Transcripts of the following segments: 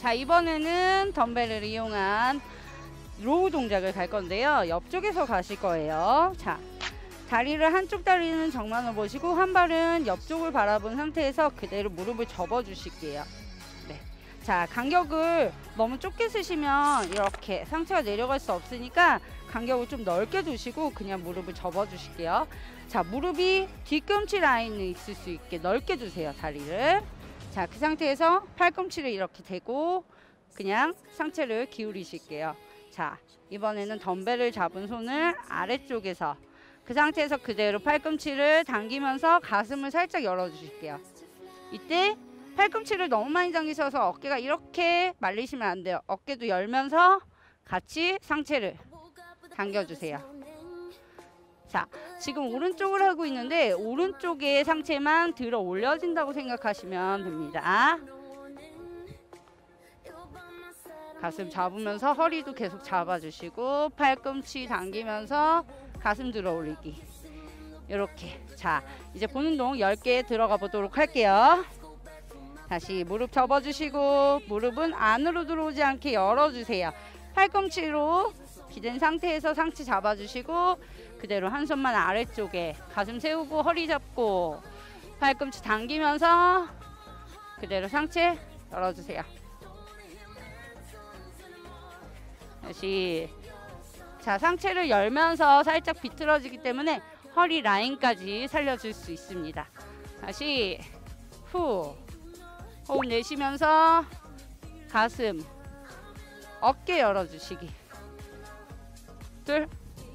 자, 이번에는 덤벨을 이용한 로우 동작을 갈 건데요. 옆쪽에서 가실 거예요. 자, 다리를 한쪽 다리는 정면으로 보시고 한 발은 옆쪽을 바라본 상태에서 그대로 무릎을 접어 주실게요. 네. 자, 간격을 너무 좁게 쓰시면 이렇게 상체가 내려갈 수 없으니까 간격을 좀 넓게 두시고 그냥 무릎을 접어 주실게요. 자, 무릎이 뒤꿈치 라인에 있을 수 있게 넓게 두세요, 다리를. 자, 그 상태에서 팔꿈치를 이렇게 대고 그냥 상체를 기울이실게요. 자, 이번에는 덤벨을 잡은 손을 아래쪽에서 그 상태에서 그대로 팔꿈치를 당기면서 가슴을 살짝 열어주실게요. 이때 팔꿈치를 너무 많이 당기셔서 어깨가 이렇게 말리시면 안 돼요. 어깨도 열면서 같이 상체를 당겨주세요. 자, 지금 오른쪽을 하고 있는데 오른쪽의 상체만 들어 올려진다고 생각하시면 됩니다. 가슴 잡으면서 허리도 계속 잡아주시고 팔꿈치 당기면서 가슴 들어 올리기. 이렇게. 자, 이제 본 운동 10개 들어가 보도록 할게요. 다시 무릎 접어주시고 무릎은 안으로 들어오지 않게 열어주세요. 팔꿈치로 기댄 상태에서 상체 잡아주시고 그대로 한 손만 아래쪽에 가슴 세우고 허리 잡고 팔꿈치 당기면서 그대로 상체 열어주세요. 다시. 자, 상체를 열면서 살짝 비틀어지기 때문에 허리 라인까지 살려줄 수 있습니다. 다시 후 호흡 내쉬면서 가슴 어깨 열어주시기. 둘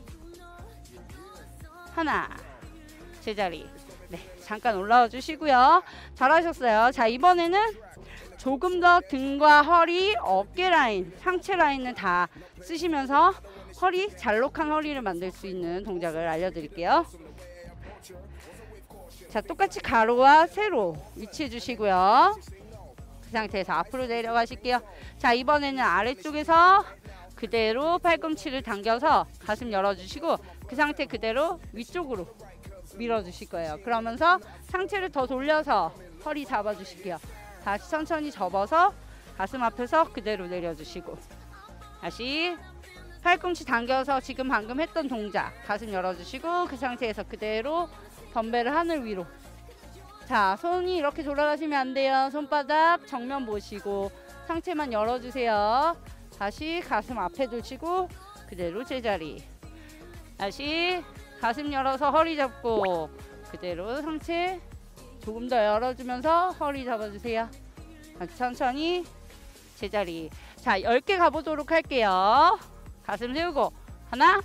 하나 제자리. 네, 잠깐 올라와 주시고요. 잘하셨어요. 자, 이번에는 조금 더 등과 허리, 어깨 라인, 상체 라인을 다 쓰시면서 허리, 잘록한 허리를 만들 수 있는 동작을 알려드릴게요. 자, 똑같이 가로와 세로 위치해 주시고요. 그 상태에서 앞으로 내려가실게요. 자, 이번에는 아래쪽에서 그대로 팔꿈치를 당겨서 가슴 열어주시고 그 상태 그대로 위쪽으로 밀어주실 거예요. 그러면서 상체를 더 돌려서 허리 잡아주실게요. 다시 천천히 접어서 가슴 앞에서 그대로 내려주시고 다시 팔꿈치 당겨서 지금 방금 했던 동작 가슴 열어주시고 그 상태에서 그대로 덤벨을 하늘 위로. 자, 손이 이렇게 돌아가시면 안 돼요. 손바닥 정면 보시고 상체만 열어주세요. 다시 가슴 앞에 두시고 그대로 제자리. 다시 가슴 열어서 허리 잡고 그대로 상체 조금 더 열어주면서 허리 잡아주세요. 다시 천천히 제자리. 자, 10개 가보도록 할게요. 가슴 세우고 하나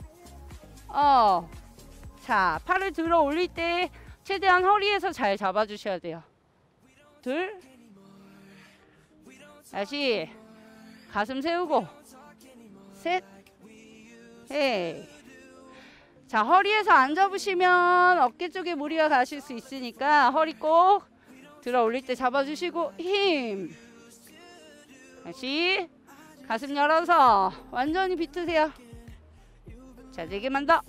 자, 팔을 들어 올릴 때 최대한 허리에서 잘 잡아주셔야 돼요. 둘 다시 가슴 세우고 셋 넷. 자, 허리에서 안 잡으시면 어깨 쪽에 무리가 가실 수 있으니까 허리 꼭 들어 올릴 때 잡아주시고 힘. 다시 가슴 열어서 완전히 비트세요. 자, 4개만 더.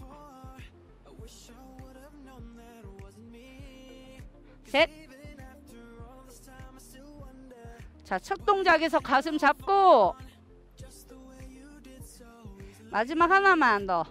셋. 자, 첫 동작에서 가슴 잡고 마지막 하나만 더.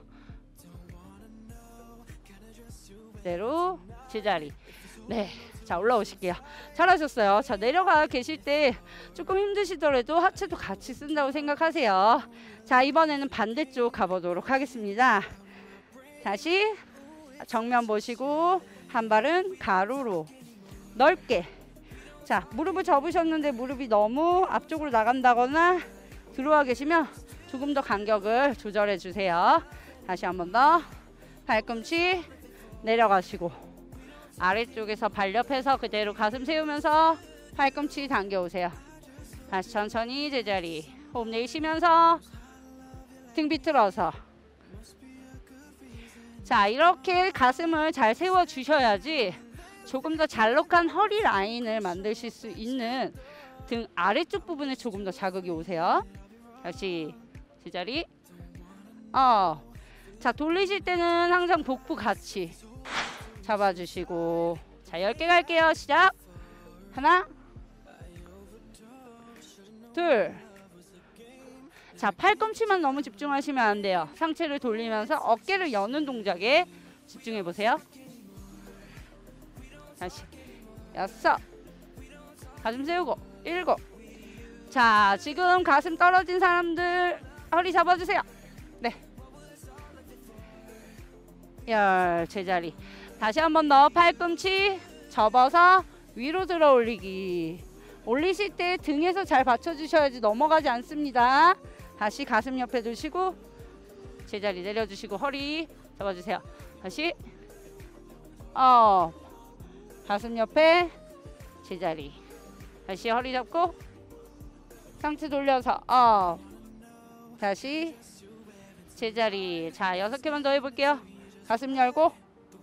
그대로 제자리. 네, 자, 올라오실게요. 잘하셨어요. 자, 내려가 계실 때 조금 힘드시더라도 하체도 같이 쓴다고 생각하세요. 자, 이번에는 반대쪽 가보도록 하겠습니다. 다시 정면 보시고 한 발은 가로로 넓게. 자, 무릎을 접으셨는데 무릎이 너무 앞쪽으로 나간다거나 들어와 계시면 조금 더 간격을 조절해 주세요. 다시 한 번 더. 팔꿈치 내려가시고 아래쪽에서 발 옆에서 그대로 가슴 세우면서 팔꿈치 당겨오세요. 다시 천천히 제자리. 호흡 내쉬면서 등 비틀어서. 자, 이렇게 가슴을 잘 세워 주셔야지 조금 더 잘록한 허리 라인을 만드실 수 있는 등 아래쪽 부분에 조금 더 자극이 오세요. 다시 제자리. 자, 돌리실 때는 항상 복부 같이 잡아주시고. 자, 10개 갈게요. 시작. 하나 둘. 자, 팔꿈치만 너무 집중하시면 안 돼요. 상체를 돌리면서 어깨를 여는 동작에 집중해 보세요. 다시 6. 가슴 세우고 7. 자, 지금 가슴 떨어진 사람들 허리 잡아주세요. 네. 10. 제자리. 다시 한 번 더 팔꿈치 접어서 위로 들어 올리기. 올리실 때 등에서 잘 받쳐주셔야지 넘어가지 않습니다. 다시 가슴 옆에 두시고 제자리 내려주시고 허리 잡아주세요. 다시 가슴 옆에 제자리. 다시 허리 잡고 상체 돌려서 다시 제자리. 자, 6개만 더 해볼게요. 가슴 열고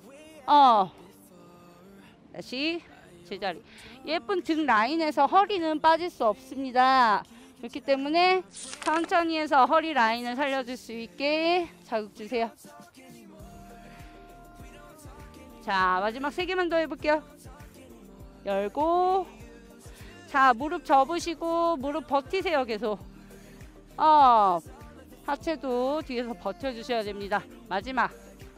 다시 제자리. 예쁜 등 라인에서 허리는 빠질 수 없습니다. 그렇기 때문에 천천히 해서 허리 라인을 살려줄 수 있게 자극 주세요. 자, 마지막 3개만 더 해볼게요. 열고 자, 무릎 접으시고 무릎 버티세요. 계속 하체도 뒤에서 버텨주셔야 됩니다. 마지막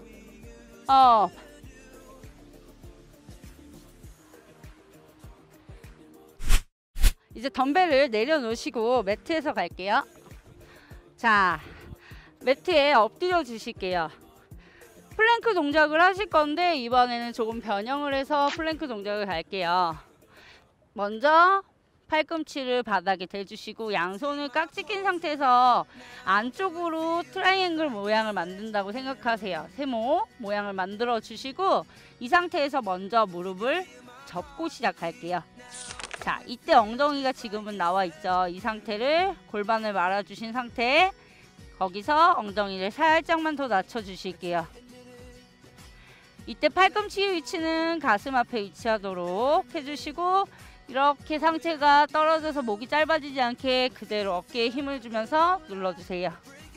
이제 덤벨을 내려놓으시고 매트에서 갈게요. 자, 매트에 엎드려 주실게요. 플랭크 동작을 하실 건데 이번에는 조금 변형을 해서 플랭크 동작을 갈게요. 먼저 팔꿈치를 바닥에 대주시고 양손을 깍지 낀 상태에서 안쪽으로 트라이앵글 모양을 만든다고 생각하세요. 세모 모양을 만들어 주시고 이 상태에서 먼저 무릎을 접고 시작할게요. 자, 이때 엉덩이가 지금은 나와 있죠. 이 상태를 골반을 말아주신 상태, 거기서 엉덩이를 살짝만 더 낮춰 주실게요. 이때 팔꿈치의 위치는 가슴 앞에 위치하도록 해주시고 이렇게 상체가 떨어져서 목이 짧아지지 않게 그대로 어깨에 힘을 주면서 눌러주세요.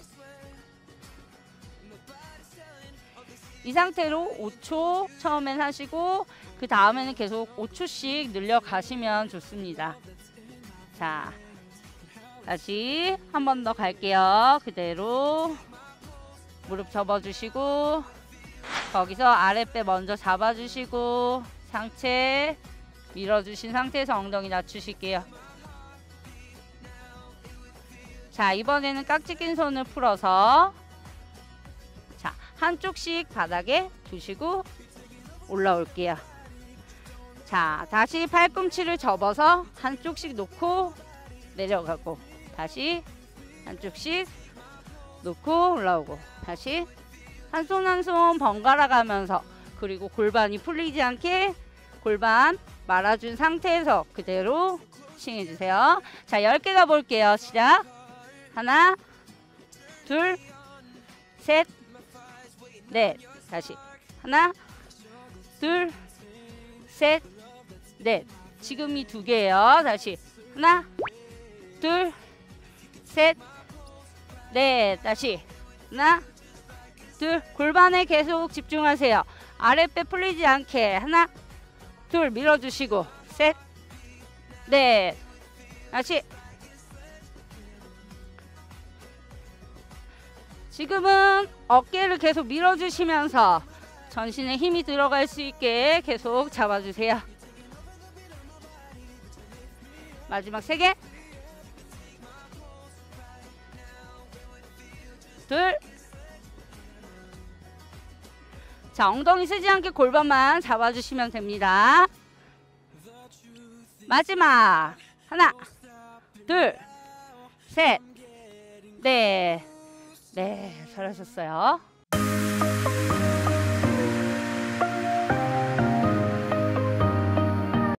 이 상태로 5초 처음엔 하시고 그 다음에는 계속 5초씩 늘려가시면 좋습니다. 자, 다시 한 번 더 갈게요. 그대로 무릎 접어주시고 거기서 아랫배 먼저 잡아주시고 상체 밀어주신 상태에서 엉덩이 낮추실게요. 자, 이번에는 깍지 낀 손을 풀어서 자, 한쪽씩 바닥에 두시고 올라올게요. 자, 다시 팔꿈치를 접어서 한쪽씩 놓고 내려가고 다시 한쪽씩 놓고 올라오고 다시 한 손 한 손 번갈아 가면서 그리고 골반이 풀리지 않게 골반 말아준 상태에서 그대로 칭해주세요. 자, 10개 가볼게요. 시작. 하나, 둘, 셋, 넷. 다시 하나, 둘, 셋, 넷. 지금이 2개예요. 다시 하나, 둘, 셋, 넷. 다시 하나, 둘. 골반에 계속 집중하세요. 아랫배 풀리지 않게. 하나, 둘. 밀어주시고 셋, 넷. 다시. 지금은 어깨를 계속 밀어주시면서 전신에 힘이 들어갈 수 있게 계속 잡아주세요. 마지막 3개. 둘. 자, 엉덩이 쓰지 않게 골반만 잡아주시면 됩니다. 마지막. 하나, 둘, 셋, 넷. 네, 잘하셨어요.